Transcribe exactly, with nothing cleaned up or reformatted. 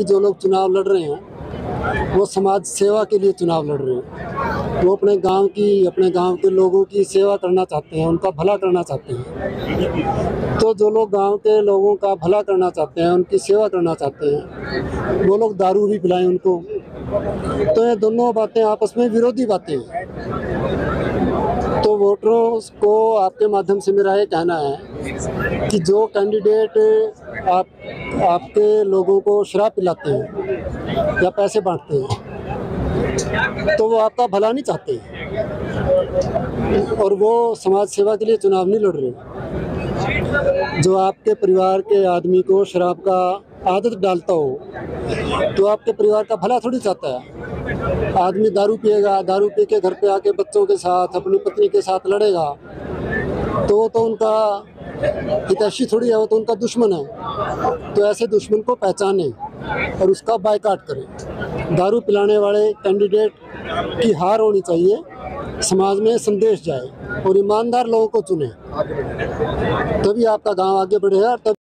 जो लोग चुनाव लड़ रहे हैं वो समाज सेवा के लिए चुनाव लड़ रहे हैं। वो अपने गांव की अपने गांव के लोगों की सेवा करना चाहते हैं, उनका भला करना चाहते हैं। तो जो लोग गांव के लोगों का भला करना चाहते हैं, उनकी सेवा करना चाहते हैं, वो लोग दारू भी पिलाएं उनको। तो ये दोनों बातें आपस में विरोधी बातें हैं। तो वोटरों को आपके माध्यम से मेरा ये कहना है कि जो कैंडिडेट आप आपके लोगों को शराब पिलाते हैं या पैसे बांटते हैं तो वो आपका भला नहीं चाहते और वो समाज सेवा के लिए चुनाव नहीं लड़ रहे। जो आपके परिवार के आदमी को शराब का आदत डालता हो तो आपके परिवार का भला थोड़ी चाहता है। आदमी दारू पिएगा, दारू पी के घर पे आके बच्चों के साथ अपनी पत्नी के साथ लड़ेगा तो वो तो उनका हितैषी थोड़ी है, वो तो उनका दुश्मन है। तो ऐसे दुश्मन को पहचाने और उसका बायकॉट करें। दारू पिलाने वाले कैंडिडेट की हार होनी चाहिए, समाज में संदेश जाए और ईमानदार लोगों को चुने, तभी आपका गांव आगे बढ़ेगा।